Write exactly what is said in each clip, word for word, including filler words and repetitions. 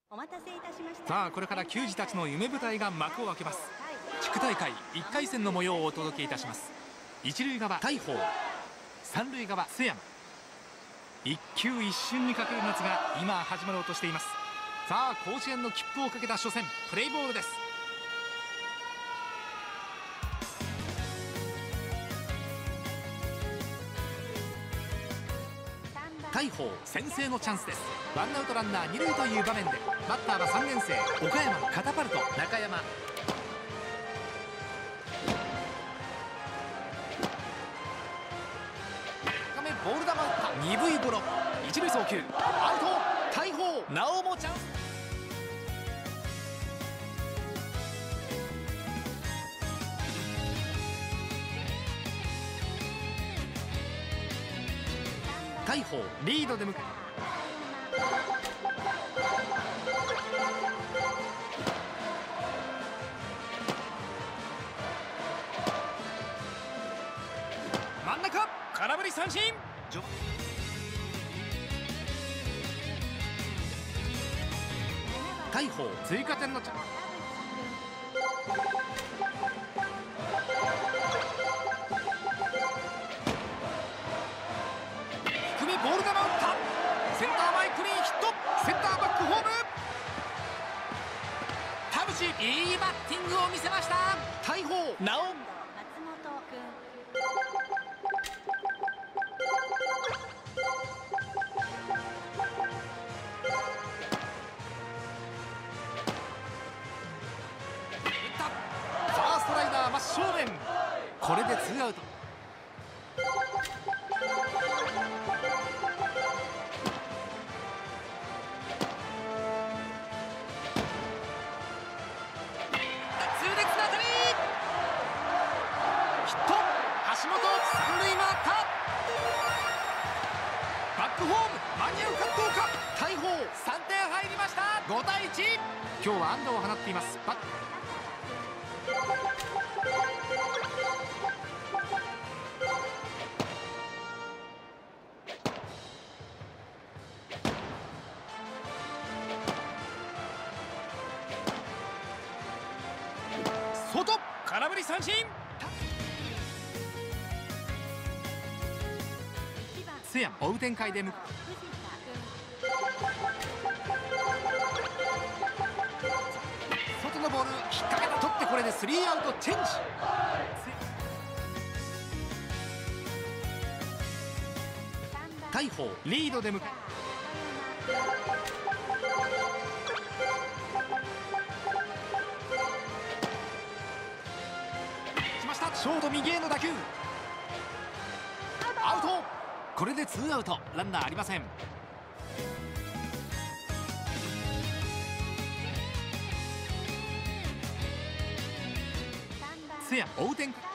お待たせいたしました。 さあこれから球児たちの夢舞台が幕を開けます。地区大会いっかい戦の模様をお届けいたします。一塁側大鵬、三塁側津山。一球一瞬にかける夏が今始まろうとしています。さあ甲子園の切符をかけた初戦、プレイボールです。大鵬先制のチャンスです。ワンアウトランナー二塁という場面でバッターはさんねん生岡山のカタパルト中山。高めボール球打った鈍いゴロ、一塁送球アウト。大鵬なおもチャンス。大鵬リードで迎え真ん中空振り三振。大鵬追加点のチャンス。ボール球打った。センター前クリーンヒット。センターバックホーム。田淵いいバッティングを見せました。大鵬なお松本君。 打ったファーストライナー真正面。これでツーアウト。橋本三塁回った。バックホーム間に合うかどうか。大鵬さんてん入りました。ごたいいち。今日は安打を放っています。バッ外空振り三振。津山追う展開で向外のボール引っ掛けた。取ってこれでスリーアウトチェンジ。大鵬リードで迎えきました。ショート右への打球アウト。これでツーアウト、ランナーありません。津山追う展開。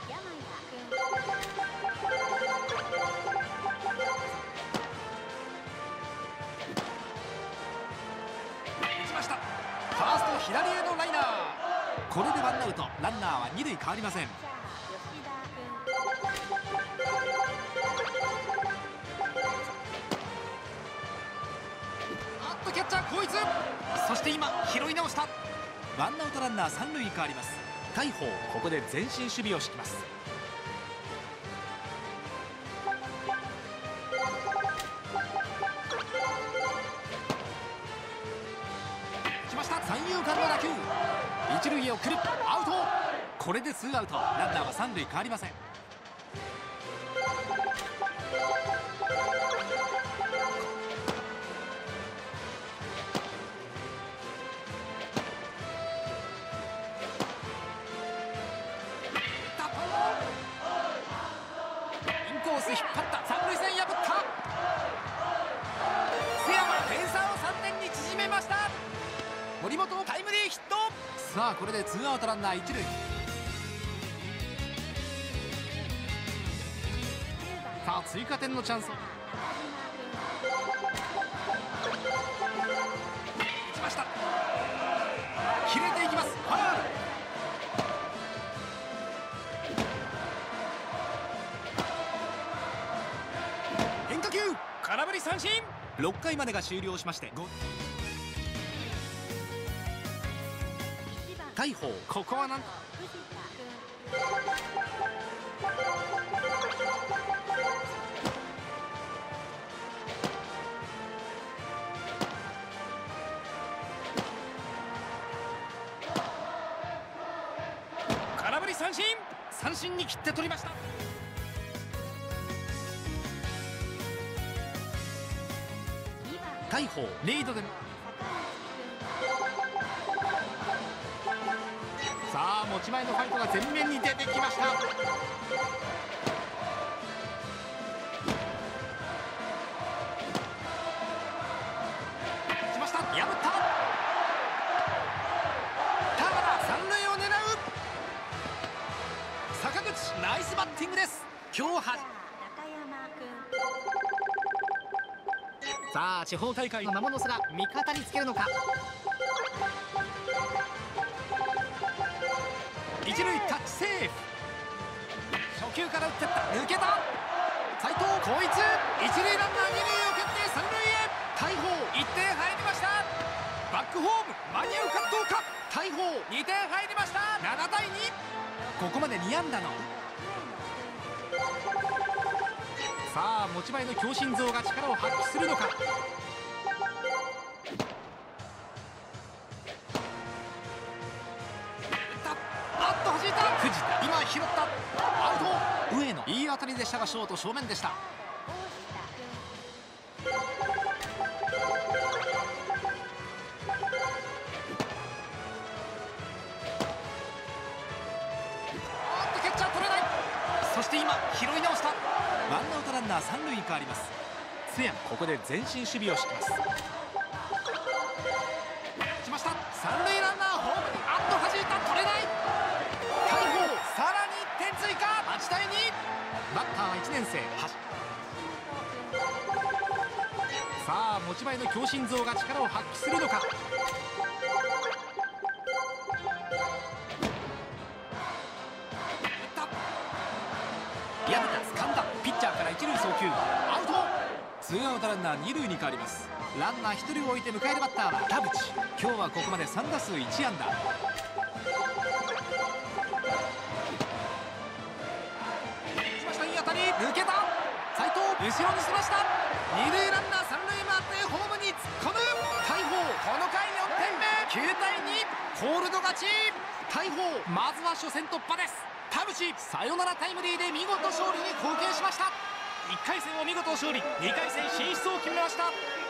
打ちました。ファースト左へのライナー。これでワンアウト、ランナーは二塁変わりません。キャッチャーこいつ。そして今拾い直した。ワンアウトランナー三塁に変わります。大鵬ここで前進守備を敷きます。来ました。三遊間の打球一塁へ送るアウト。これでツーアウト、ランナーは三塁変わりません。引っ張った三塁線破った。津山点差をさんてんに縮めました。森本タイムリーヒット。さあこれでツーアウトランナー一塁。さあ追加点のチャンス。打ちました。切れていきます。ファウル。空振り三振。ろっかいまでが終了しまして大鵬、ここはなんと空振り三振、三振に切って取りました。大鵬リードでさあ持ち前のファイトが前面に出てきました。打ちました、破った。田原三塁を狙う。坂口ナイスバッティングです。今日はさあ地方大会の魔物すら味方につけるのか。一塁タッチセーフ。初球から打ってった、抜けた。斉藤光一、一塁ランナー二塁を蹴って三塁へ。大鵬いってん入りました。バックホーム間に合うかどうか。大鵬にてん入りました。ななたいに。ここまでに安打のさあ持ち前の強心臓が力を発揮するのか。あっと弾いた。藤田今拾った。アウト。上野いい当たりでしたがショート正面でした。キャッチャー取れない。そして今拾い直した。ワンアウトランナー三塁に変わります。津山ここで前進守備を敷きます。しました。三塁ランナーホームに。あっと弾いた、取れない。大鵬さらにいってん追加。はちたいに。バッターはいちねん生橋。さあ持ち前の強心臓が力を発揮するのか。薮田掴んだ。ピッチャーから一塁送球アウト。ツーアウトランナー二塁に変わります。ランナー一人を置いて迎えるバッターは田淵。今日はここまでさんだすういちあんだ。しました、いい当たり、抜けた。斉藤後ろにそらした。二塁ランナー三塁回ってホームに突っ込む。大鵬この回よんてんめ。きゅうたいに。コールド勝ち。大鵬まずは初戦突破です。田淵サヨナラタイムリーで見事勝利に貢献しました。いっかい戦を見事勝利、にかい戦進出を決めました。